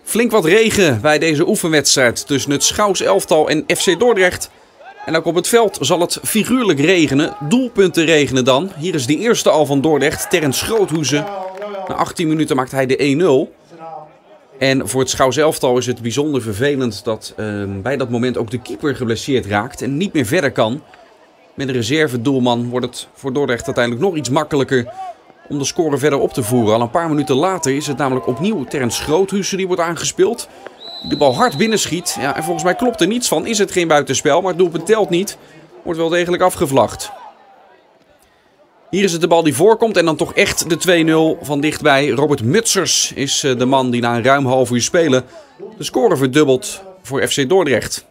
Flink wat regen bij deze oefenwedstrijd tussen het Schouws elftal en FC Dordrecht. En ook op het veld zal het figuurlijk regenen, doelpunten regenen dan. Hier is de eerste al van Dordrecht, Terrence Groothuizen. Na 18 minuten maakt hij de 1-0. En voor het Schouws elftal is het bijzonder vervelend dat bij dat moment ook de keeper geblesseerd raakt en niet meer verder kan. Met een reservedoelman wordt het voor Dordrecht uiteindelijk nog iets makkelijker om de score verder op te voeren. Al een paar minuten later is het namelijk opnieuw Terrence Groothuizen die wordt aangespeeld. De bal hard binnenschiet. Ja, en volgens mij klopt er niets van. Is het geen buitenspel, maar het doelpunt telt niet. Wordt wel degelijk afgevlacht. Hier is het de bal die voorkomt en dan toch echt de 2-0 van dichtbij. Robert Mutsers is de man die na een ruim half uur spelen de score verdubbelt voor FC Dordrecht.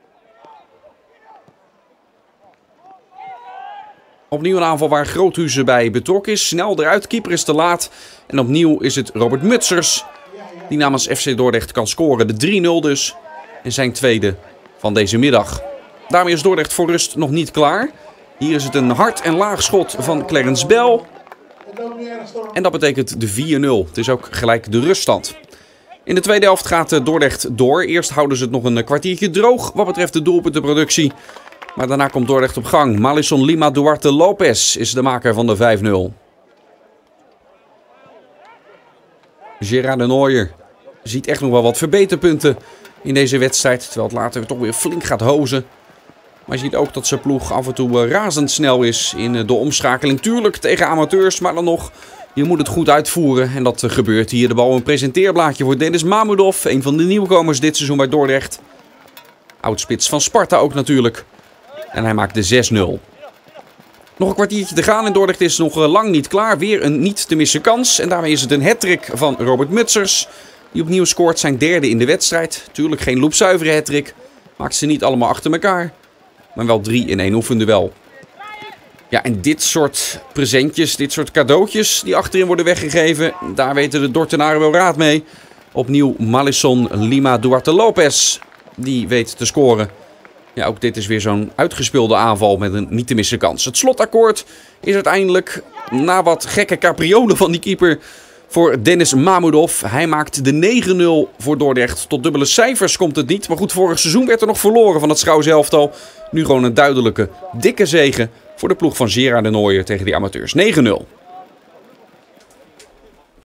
Opnieuw een aanval waar Groothuizen bij betrokken is. Snel eruit, keeper is te laat. En opnieuw is het Robert Mutsers die namens FC Dordrecht kan scoren. De 3-0 dus. En zijn tweede van deze middag. Daarmee is Dordrecht voor rust nog niet klaar. Hier is het een hard en laag schot van Clarence Bell. En dat betekent de 4-0. Het is ook gelijk de ruststand. In de tweede helft gaat Dordrecht door. Eerst houden ze het nog een kwartiertje droog wat betreft de doelpuntenproductie. Maar daarna komt Dordrecht op gang. Malisson Lima Duarte Lopez is de maker van de 5-0. Gerard de Nooijer ziet echt nog wel wat verbeterpunten in deze wedstrijd. Terwijl het later toch weer flink gaat hozen. Maar je ziet ook dat zijn ploeg af en toe razendsnel is in de omschakeling. Tuurlijk tegen amateurs, maar dan nog, je moet het goed uitvoeren. En dat gebeurt hier. De bal een presenteerblaadje voor Dennis Mamudov. Een van de nieuwkomers dit seizoen bij Dordrecht. Oudspits van Sparta ook natuurlijk. En hij maakt de 6-0. Nog een kwartiertje te gaan en Dordrecht is nog lang niet klaar. Weer een niet te missen kans. En daarmee is het een hattrick van Robert Mutsers. Die opnieuw scoort zijn derde in de wedstrijd. Tuurlijk geen loopzuivere hattrick. Maakt ze niet allemaal achter elkaar. Maar wel 3 in 1 oefenduel. Ja, en dit soort presentjes, dit soort cadeautjes die achterin worden weggegeven. Daar weten de Dordtenaren wel raad mee. Opnieuw Malisson Lima Duarte Lopez. Die weet te scoren. Ja, ook dit is weer zo'n uitgespeelde aanval met een niet te missen kans. Het slotakkoord is uiteindelijk, na wat gekke capriolen van die keeper, voor Dennis Mamudov. Hij maakt de 9-0 voor Dordrecht. Tot dubbele cijfers komt het niet. Maar goed, vorig seizoen werd er nog verloren van het Schouws elftal. Nu gewoon een duidelijke, dikke zege voor de ploeg van Gerard de Nooijer tegen die amateurs. 9-0.